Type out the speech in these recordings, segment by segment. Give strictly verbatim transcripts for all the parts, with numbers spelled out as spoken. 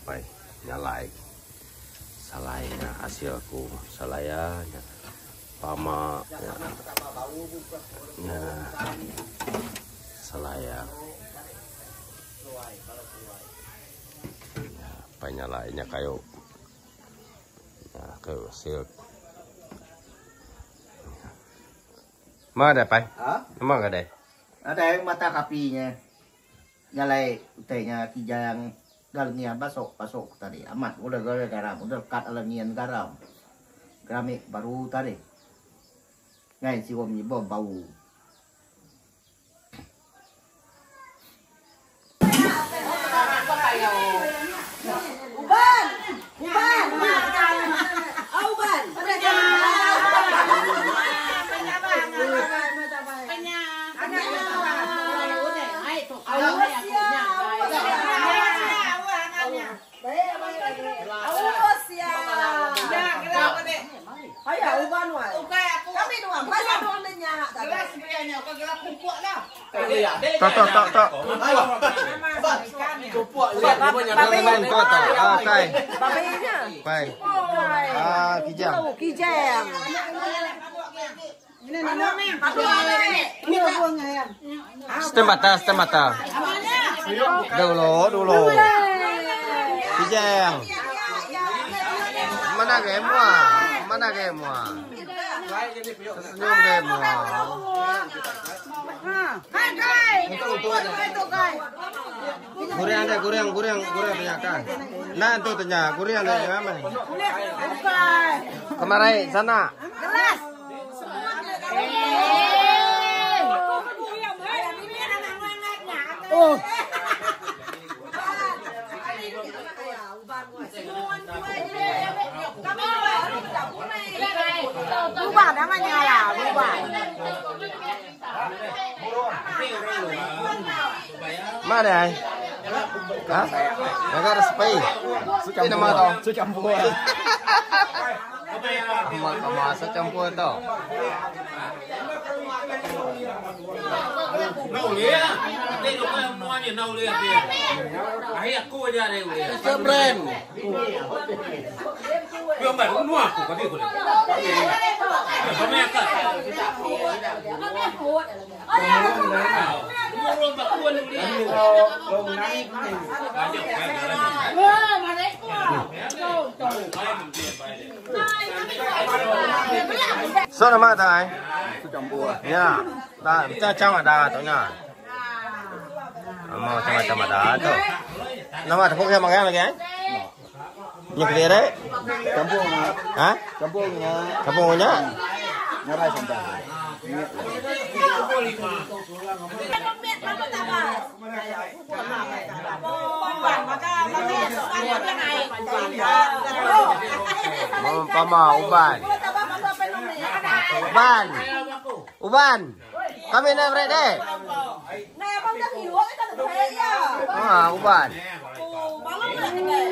Pai nyalai salainya hasilku salaya pama ya salaya ya penyalainya kayu ya ke hasil mana Pai? Emang ada? Ada yang mata kapinya nyalai utainya kijang dalamnya basok basok tadi amat udah gara garam udah kat alamian garam keramik baru tadi ngai si wong bom bau uban uban uban Tok tok tok tok. Ah, kai. Pai. Ah, kijang. Kijang. Ini namanya. Setengah mata, setengah mata. Dulu, dulu. Kijang. Mana gemua? Mana gemua? Senyum gemua. Kuriang deh, kuriang, kuriang, kuriang tanyakan. Nah, itu tanya, kuriang deh, apa? Kemarin sana. Keras. Oh. Bubar namanya lah, bubar. Mana ai? Hah? Negara Spain. Ini nama tau? campur Nama nama secampur tau. Nấu lía, đây là cái mua gì nấu lía kìa. Ấy cô ra đây lía. Sebren. Bây giờ cũng mua của cái gì của này. Có mẹ cả. Mua luôn bạc quân đi. lông nắng So nama tak ai? Ya, dah kita macam ada tu nya. Mau macam macam ada tu. Nama tepuk yang makan lagi? Yang kiri deh? campur Hah? campurnya Kampungnya? ngarai sampai Mama uban. Uban. Uban. Kami nak ready. Nè con đã hiểu cái tao được thế à. Ah, uban. Bao lâu rồi này?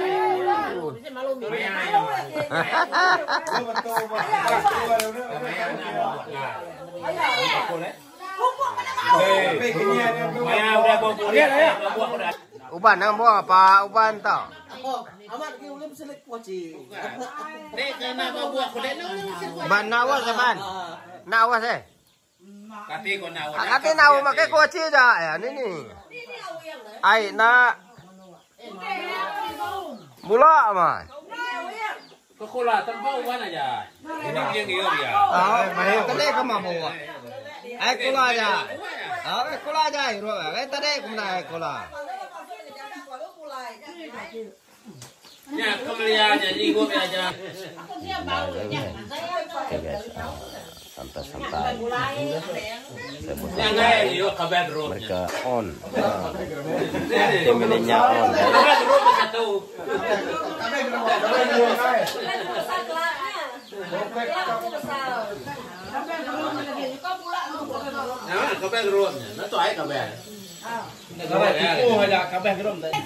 Uban nang buah apa? Uban tau. amat ki ulim selik poci Đây cái nào mà buộc của đấy nó. Ban nawas ya ban? Nawas eh? Kati con nào. Kati nawa makai kuaci dah. Ya, ni ni. Ai na bula man. Có cô là tân bao quan aja. Ini dia gitu dia. Ah, mai tadi ka mabu. Ai kula aja. Ah, kula aja iro. Ai tadi kumna ai kula. Ya, kemuliaan jadi gue aja. Santai-santai. Jangan yuk ke bedroom. Mereka on. Tim ininya on. Bedroom satu. Nah, ke bedroomnya. Nó toái ke bed. Cái này thì cô hay là cá bè cái rồng đấy.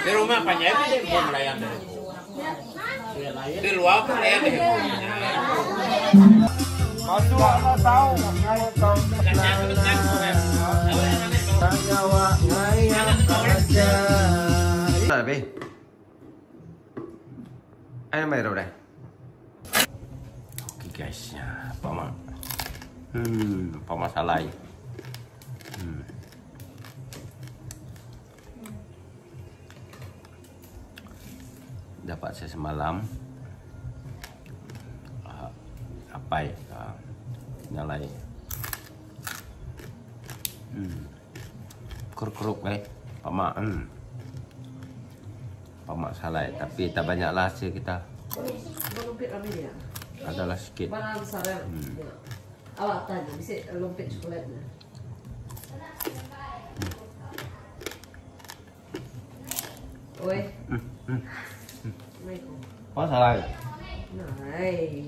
Di rumah panjang dia pun melayan dari di luar pun melayan dari Masuk apa tahu ngai tahu nyawa ngayang aja. Là Bi. Anh mày đâu đây? Ok guys, apa mak? Hmm, apa masalah ini? Hmm. Dapat saya semalam uh, apa ya? Uh, nyalai. Hmm. Keruk-keruk eh, Pak Mak. Hmm. Pak Mak salah, tapi tak banyaklah hasil kita. Lumpit kami dia. Adalah sikit. Barang sarang. Hmm. Awak tanya, bisa lumpit coklatnya. Oi. Hmm. Hmm. Assalamualaikum. Apa salah? Hai.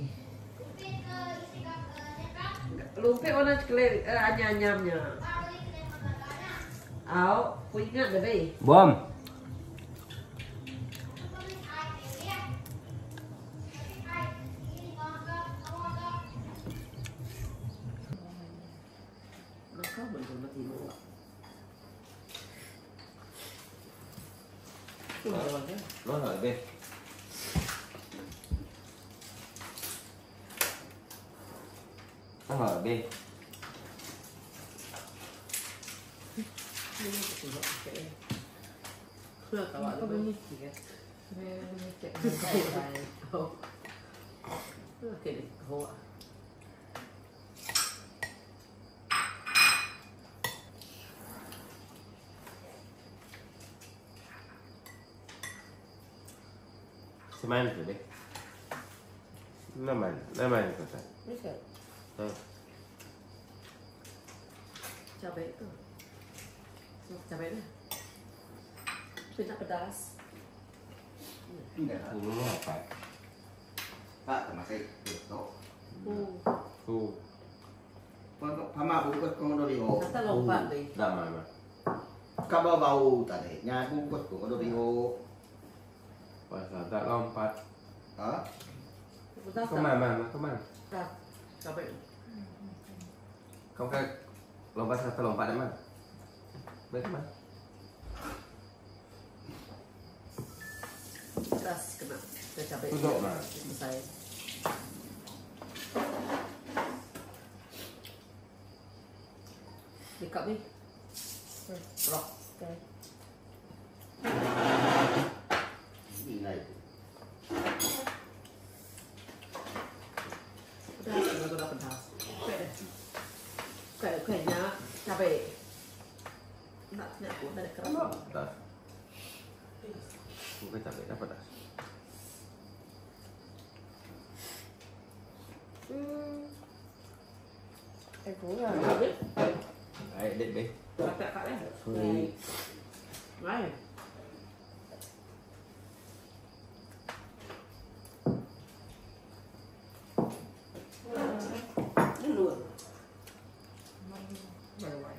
Lumpit warna coklat eh, anyam-anyamnya. Aw, ku ingat dah, Bay. Bom. Kau betul mati dua. Nó hỏi bên. Nó hỏi bên. Kau ada bunyi sikit. Cek saya. Oh. Okey, kau. Semain tu deh. Nama, nama yang kata. Bisa. Hmm. Cabai itu. Cabai ni. Tidak pedas. Tidak. Ini apa? Pak masih itu. Hmm. Tu. Pama bungkus kongdorio. Kata lompat deh. Dah mana? Kabau bau tadi. Nya bungkus kongdorio. Pasal tak lompat. Hah? Pedas Kau tak? mana mana? Kau mana? Tak. Cabai. Kau kan lompat satu lompat dari mana? Dari mana? Pedas kena. Ke cabai. Duduk mana? Saya. Dekat ni. Rock. Okay. Ini. Pedas, aku dah pedas. Kayak kayak kayaknya cabai. Nak nak pun ada keras. Dah. Bukan capek dah pedas. Hmm. Eh, kurang. Habis. Baik, dek dek. Kakak kat eh. Sorry. Mai. Dulu. Baru-baru.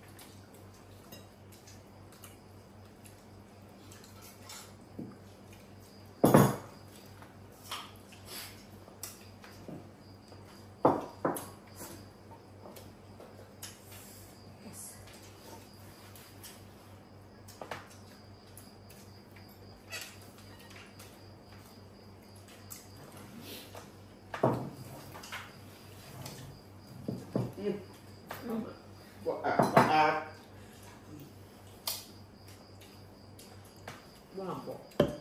Buat apa? Mabok.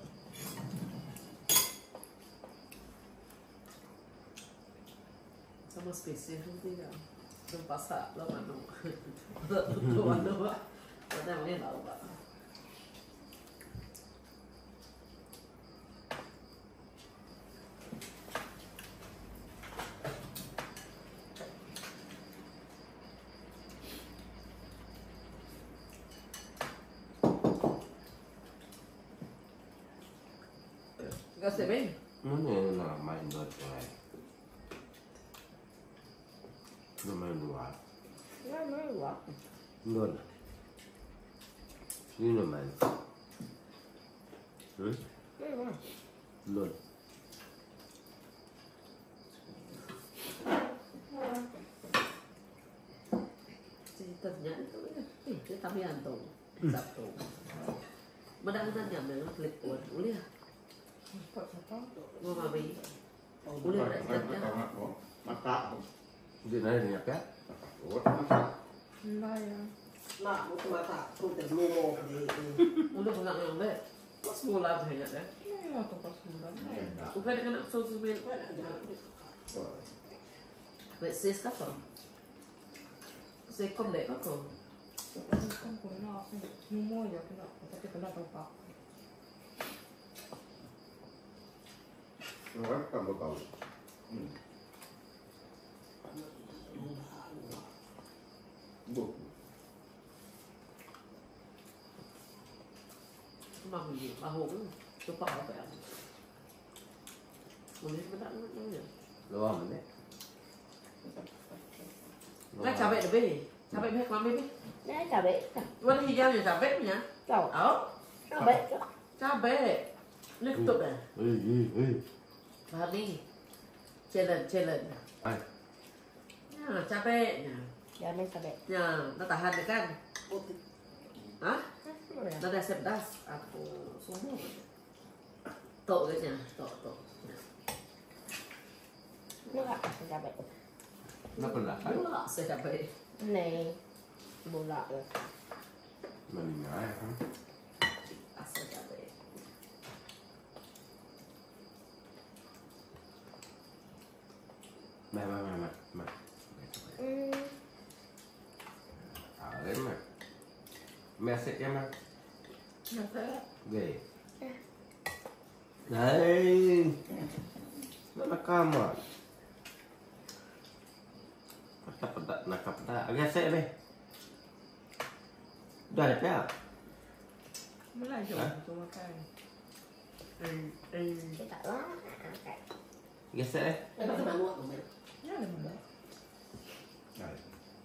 Sama spesies nanti kan. Yung pasa lang ano. Ito ano ba? Wala mo yan ako ba? Kasi ba yun? Mana yang nak main dua tu eh? Nak main dua. Ya, may wak. Dua. Ini nak main. Hmm? Belum. Ceritanya itu ya, eh, cerita Bianto, Sabtu. Madang-madang yang klik buat uliah. Mau mami, uliah berarti ya. Mata. Di mana ni apa? Nak butuh mata, tuh terlalu udah enggak ngambil. Pas mulai banyak ya. Iya, tuh pas mulai. Bukan dengan sosial media. Vậy xếp các phần xếp công để các phần Không có nó mua mua rồi cái nó có cái nó đâu có. Nó cầm một cầu. Buộc. mà mình bà hồ tôi bỏ nó phải ăn mình lên cái đạn nó nhỉ Đúng không đấy? Nãy chả vậy được đi chả vậy hết con biết Đấy chả bể. vẫn thì giao nhà chả vậy nhá Chảo. áo Chả bể. chả bể liên tục này Ừ, ừ, ừ. và đi trên lần trên lần Ai? nhà chả bể nhà Dạ đây chả bể. nhà nó tả hạt được kan hả nó đã xem das aku semua tổ cái nhà tổ tổ Nước ạ, chả bể. Nó còn lạ ấy. Nó sẽ chả bể Này bù lạ rồi. Mà mình nói không? à sẽ chả bể Mẹ, mẹ, mẹ, mẹ, mẹ. Ừ. Ở đấy mà. Mẹ sẽ em ăn. nó sẽ Về. Đấy. Nó là cam mà. Pedak, pedak, nakap pedak. Gesek deh. Udah ada ya? mới lại dùng cho cái ừ ừ Cái tại đó. Gesek deh. cái đó là muộn của mình Nó là mình đấy. Này.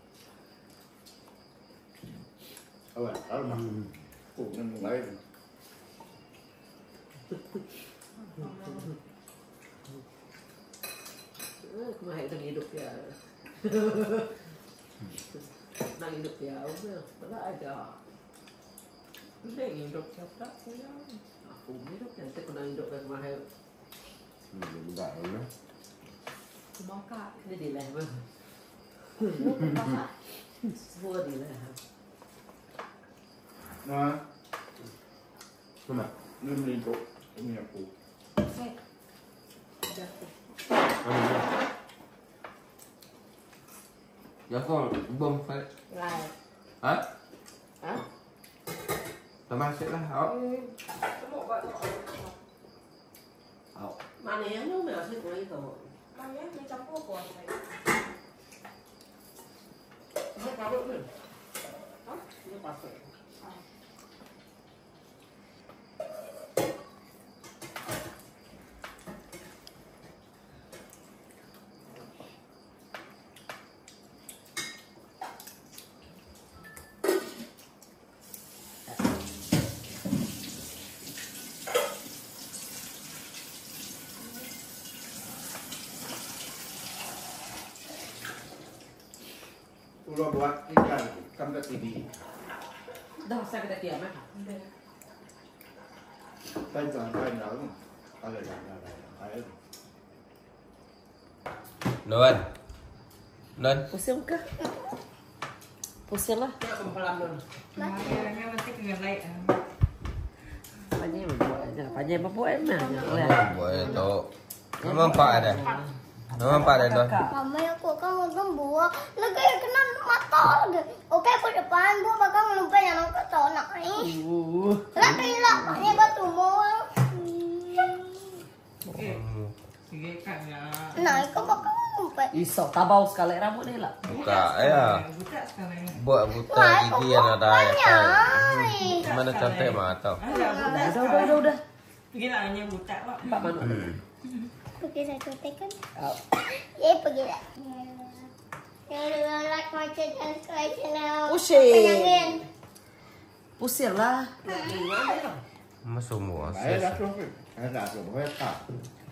Ôi, đó là Hmm. cụ nên lấy. kemarin lagi hidup ya lagi hidup ya udah malah ada udah hidup siapa punya aku hidup nanti kena hidup kan kemarin Hmm, udah ya. mau kak ini di leher Nước cũng có hả? semua di leher Nó Mana? lên lên cụ. Cũng như cụ. Xe. Mana dia? Ya kau bom phải. Là. Hả? Hả? Tao mang sẽ là hả? Ừ. Hả? mà nếu nếu mà sẽ có ý cầu Mà nhé, như trong cô của thầy. nó có được rồi nó có phải Tôi lo buat ikan cam ke T V. dah saya kena diam eh Tay còn tay nở. Tay là là là. Tay. Nun. Nun. pusing ke pusing lah Dạ, pelan dulu Nghe mình thích người lệ. Panjang membuat, panjang membuat emang. Boleh tu. Memang pak ada. Memang pak ada tu. Mama aku kan ngomong buah, lagi kena mata lagi. Oke, aku depan buah bakal ngelupa yang aku tahu nak ni. Lagi lah, maknya batu mau. Sige kan ya. Nah, aku bakal ngelupa. Iso tabau sekali rambut ni lah. Buka ya. Buta sekarang. Buat buta gigi yang ada ya. Banyak. Mana cantik mata. Udah, udah, udah, udah, udah. Pergi lah hanya buta pak. Pak Manu. Pergi saya contekan. Oh. Ya, pergi lah. Jangan like my channel and subscribe channel. Pusing. Penyangin. Pusing lah. Masuk semua. Saya dah suruh. Saya dah suruh. Saya tak.